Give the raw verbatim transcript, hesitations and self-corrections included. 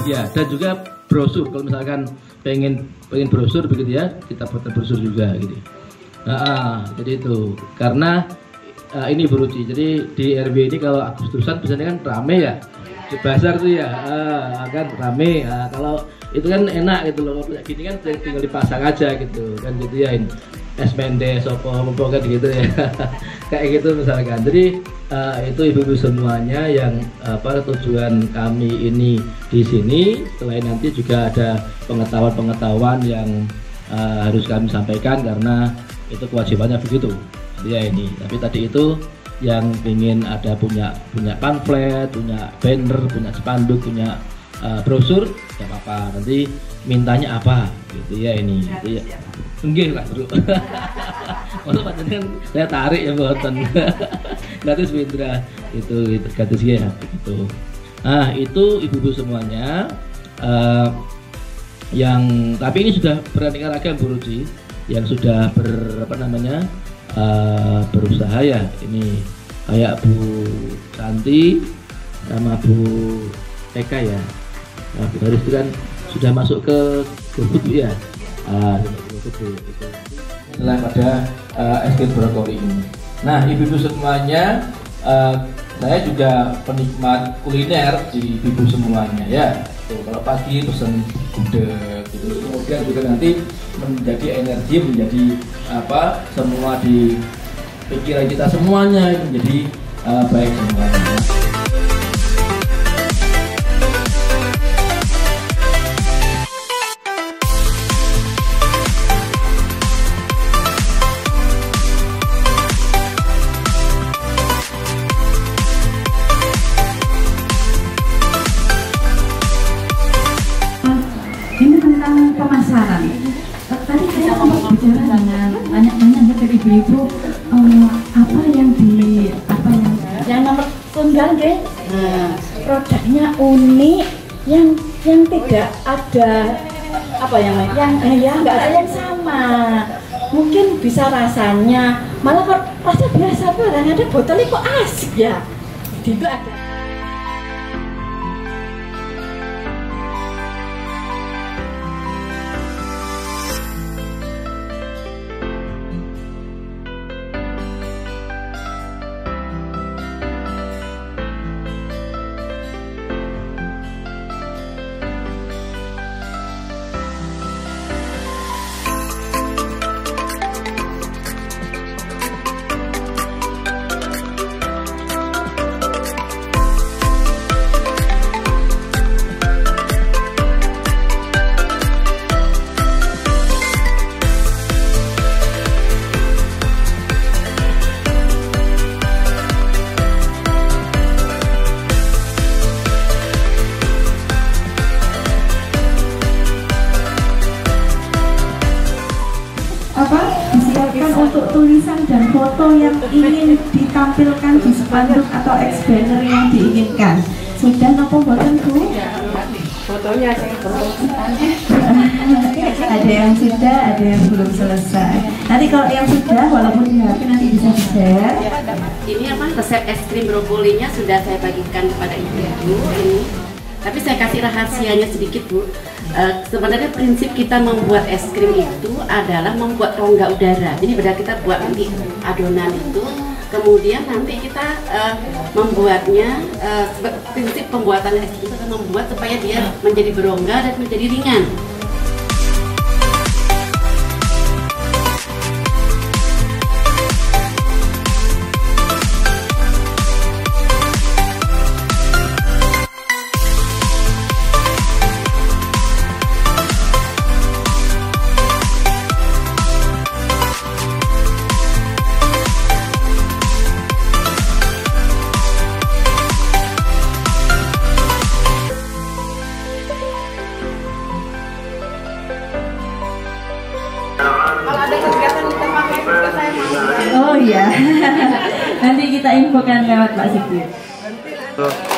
Ya, dan juga brosur. Kalau misalkan pengen pengen brosur begitu ya, kita buat brosur juga gitu. Nah, jadi itu karena uh, ini Bu Ruci. Jadi di R W ini kalau Agustusan biasanya kan rame ya. Di pasar tuh ya, uh, kan rame. Uh, kalau itu kan enak gitu loh. Kayak gini kan tinggal dipasang aja gitu kan gitu ya. Es mendes, sopo, mempokan gitu ya. Kayak gitu misalkan. Jadi uh, itu ibu-ibu semuanya yang apa tujuan kami ini di sini. Selain nanti juga ada pengetahuan-pengetahuan yang uh, harus kami sampaikan karena itu kewajibannya begitu. Ya ini. Tapi tadi itu yang ingin ada punya punya pamflet, punya banner, punya spanduk, punya uh, brosur, ya apa-apa. Nanti mintanya apa gitu ya ini. Gitu ya. Enggih lah bro. Kalau panjenengan saya tarik ya mboten. Gratis Mitra itu itu gratis ya gitu. Nah, itu ibu-ibu semuanya uh, yang tapi ini sudah beraneka ragam Bu Ruci yang sudah ber apa namanya? Uh, berusaha ya. Ini kayak Bu Santi sama Bu Eka ya. Nah, Bu Haris itu kan sudah masuk ke GoFood ya. Uh, itu setelah pada uh, es krim brokoli ini. Nah, ibu-ibu semuanya, uh, saya juga penikmat kuliner di ibu-ibu semuanya ya. Tuh, kalau pagi pesen gudeg gitu, kemudian juga nanti menjadi energi, menjadi apa semua di pikiran kita semuanya menjadi uh, baik semuanya. Pemasaran. Tadi saya sempat bicara dengan banyak-banyak dari ibu-ibu um, apa yang di apa yang yang nomor tunggal deh. Nah, produknya unik, yang yang tidak ada apa yang yang gaya nggak ada yang sama. Mungkin bisa rasanya malah kok rasa biasa barang ada botolnya kok asik ya. Itu ada. Untuk tulisan dan foto yang ingin ditampilkan di spanduk atau X banner yang diinginkan. Sudah nopo boten Bu? Fotonya saya belum. Ada yang sudah, ada yang belum selesai. Nanti kalau yang sudah, walaupun di H P nanti bisa di-share. Ini apa? Resep es krim brokolinya sudah saya bagikan kepada ibu-ibu ini. Tapi saya kasih rahasianya sedikit Bu. Uh, sebenarnya prinsip kita membuat es krim itu adalah membuat rongga udara. Jadi pada kita buat nanti adonan itu, kemudian nanti kita uh, membuatnya. Uh, prinsip pembuatan es krim itu membuat supaya dia menjadi berongga dan menjadi ringan. Kalau ada kegiatan di tempatnya juga saya mau. Oh iya, nanti kita infokan lewat Pak Sigit.